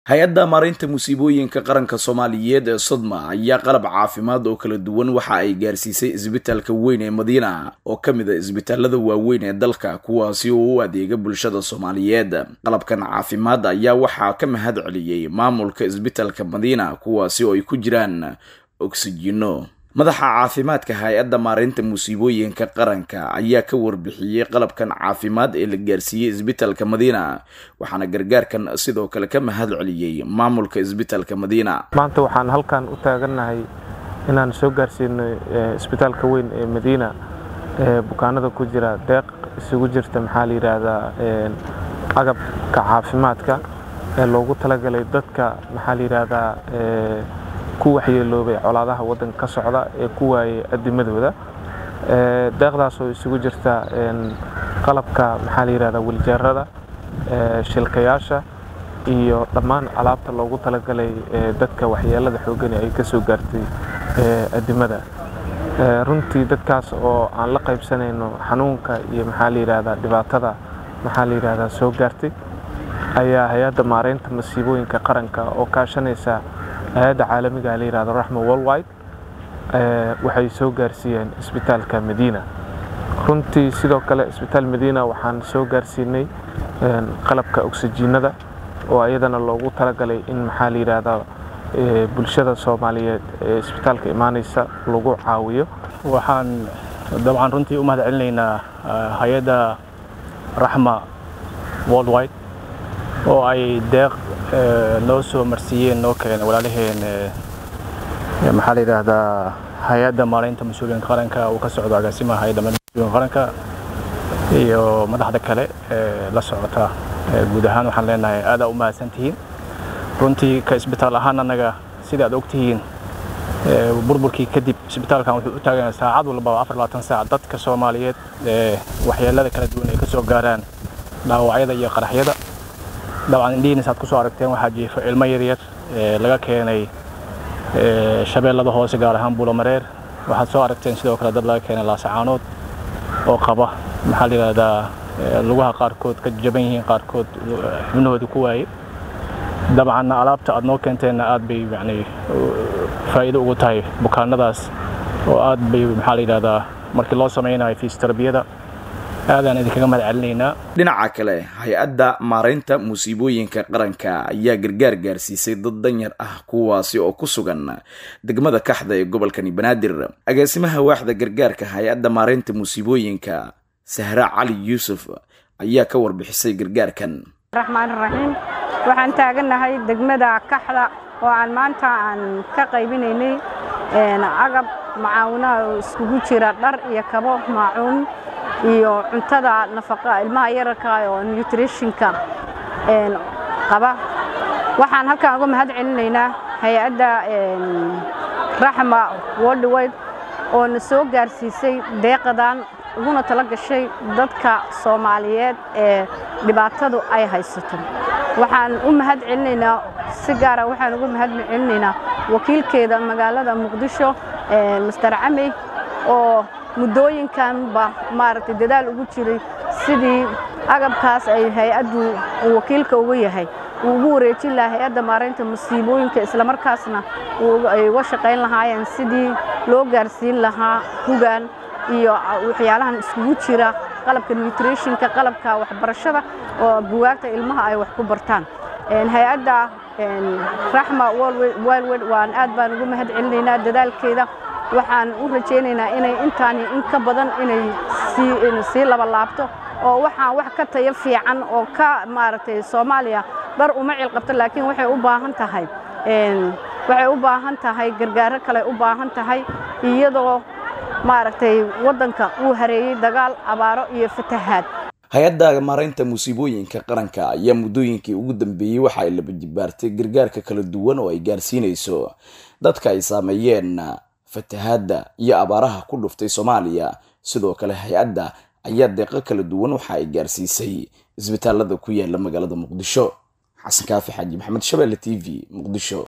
hay-adda maareynta musiibooyinka qaranka Soomaaliyeed ee Sodma ayaa qalab caafimaad oo kala duwan waxa ay gaarsiisay isbitaalka weyn ee Madiina oo kamid ah isbitaalada waaweyn ee dalka kuwaasi oo u adeega bulshada Soomaaliyeed. Qalabkan caafimaad ayaa waxa ka mahad celiyay maamulka isbitaalka Madiina kuwaasi oo ay ku jiraan oxygen. madaxa caafimaadka hay-adda maareynta musiibooyinka qaranka ayaa ka warbixiyay qalabkan caafimaad ee la gaarsiiyay isbitaalka Madiina waxaana gargaarkan sidoo kale ka mahad celiyay maamulka isbitaalka Madiina. maanta waxaan halkan u taaganahay inaan soo gaarsiino isbitaalka weyn ee Madiina bukaanada ku jira deeq isugu jirta maxaa la yiraahdaa agabka caafimaadka ee loogu talagalay dadka maxaa la yiraahdaa ku waxyeeloobay colaadaha wadanka ka socda ee ku waayay adimadooda deeqdaas oo isugu jirta qalabka maxaa la yiraahdaa wiljeerada shilkayaasha iyo dhammaan alaabta loogu talagalay dadka waxyeelada xooggan ay ka soo gaartay adimada runtii dadkaas oo aan la qaybsanayno xanuunka iyo maxaa la yiraahdaa dhibaatada maxaa la yiraahdaa soo gaartay ayaa hay'adda maareynta musiibooyinka qaranka oo kaashanaysa hay'adda caalamiga la yiraahdo Rahma Worldwide waxay soo gaarsiiyeen isbitaalka Madiina. runtii sidoo kale isbitaal Madiina waxaan soo gaarsiinay qalabka oxygenada oo ayadana loogu talagalay in maxaa la yiraahdaa bulshada Soomaaliyeed ee isbitaalka imaanaysa lagu caawiyo. waxaan dabcan runtii u mahad celinaynaa hay'adda Rahma Worldwide oo ay deeq noo soo marsiiyeen noo keenay walaalaheen maxaa la yiraahdaa hay'adda maareynta musiibooyinka qaranka oo ka socda agaasimaha hay'adda musiibooyinka qaranka iyo madaxda kale la socota guud ahaan waxaan leenahay aad u mahadsantihiin. runtii ka isbitaal ahaan anaga sida aad ogtihiin burburkii kadib isbitaalkan wuxuu u taagan saacad walba 24 saac dadka Soomaaliyeed waxyeelada kala duwan ay ka soo gaaraan dhaawacyada iyo qaraxyada. dabcan indhihiina saad ku soo aragteen waxaa jiifa ilmo yaryar laga keenay shabeellada hoose gaar ahaan Buulamareer. waxaad soo aragteen sidoo kale dad laga keenay Laasacaanood oo qaba maxaa la yiraahdaa lugaha qaarkood ka jaban yihiin qaarkood xubnahooda ku waayay. dabcan alaabta aad noo keenteen aad bay faa'iido ugu tahay bukaanadaas oo aad bay maxaa la yiraahdaa markii loo sameeyay fisioterabiyada aadaan idinkaga mahad celinaynaa. dhinaca kale hay-adda maareynta musiibooyinka qaranka ayaa gargaar gaarsiisay dad danyar ah kuwaasi oo ku sugan degmada Kaxda ee gobolka Banaadir. agaasimaha waaxda gargaarka hay-adda maareynta musiibooyinka Sahra Cali Yuusuf ayaa ka warbixisay gargaarkan. Rahmaan Rahiim waxaan taaganahay degmada Kaxda oo aan maanta ka qaybinaynay agab macaawinaha iskugu jira dhar iyo kabo maacuun iyo cuntada nafaqa ilmaha yararka oo nutritionka qaba. waxaan halkaan uga mahad celinaynaa hay'adda Rahma Worldwide oo na soo gaarsiisay deeqadan uguna tala gashay dadka Soomaaliyeed ee dhibaatadu ay haysato. waxaan u mahad celinaynaa si gaar ah waxaan uga mahad celinaynaa wakiilkeeda magaalada Muqdisho Mr. Amey oo muddooyinkan ba maaragtay dadaal ugu jiray sidii agabkaas ay hay'addu wakiilka uga yahay ugu wareejin lahaa hay'adda maareynta musiibooyinka isla markaasna ay uga shaqayn lahaayeen sidii loo gaarsiin lahaa hugaan iyo waxyaalahan isugu jira qalabka nutritionka qalabka waxbarashada oo buugaagta ilmaha ay wax ku bartaan. hay'adda Rahma Worldwide waan aad baan ugu mahad celinaynaa dadaalkeeda. waxaan u rajaynaynaa inay intaani in ka badan inay si laba laabto oo waxaan wax ka tayo fiican oo ka maaragtay Soomaaliya dar uma cilqabto laakiin waxay u baahan tahay gargaar kale u baahan tahay iyadoo maaragtay wadanka uu hareeyay dagaal abaaro iyo fatahaad. hay-adda maareynta musiibooyinka qaranka ayaa muddooyinkii ugu dambeeyay waxa ay la bajibaartay gargaarka kala duwan oo ay gaarsiinayso dadka ay saameeyeen fatahaadda iyo abaaraha ku dhuftay Soomaaliya. sidoo kale hay-adda ayaa deeqo kala duwan waxa ay gaarsiisay isbitaalada ku yaala magaalada Muqdisho. xasan kaafi xaaji maxamed Shabeelle TV Muqdisho.